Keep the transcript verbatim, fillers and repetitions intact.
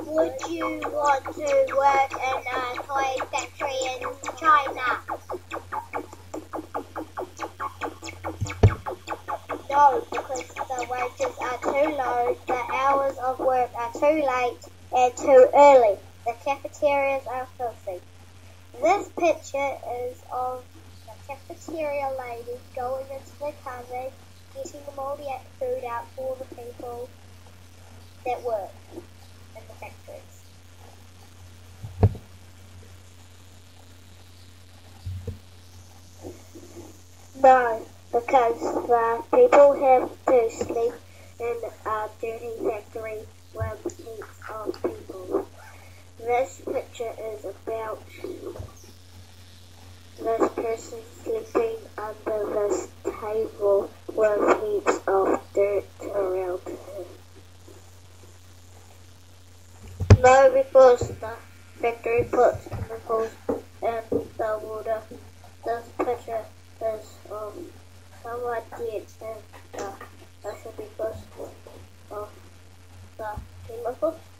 Would you want to work in a toy factory in China? No, because the wages are too low, the hours of work are too late and too early. The cafeterias are filthy. This picture is of the cafeteria lady going into the cupboard, getting the mouldy food out for the people that work in the factories. No, because the people have to sleep in a dirty factory with heaps of people. This picture is about this person sleeping under this table with heaps of dirt around her. No, because the factory puts chemicals in the water. This picture is of someone dead in the ocean because of the chemicals.